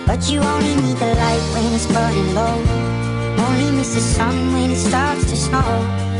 But you only need the light when it's burning low. Only miss the sun when it starts to snow.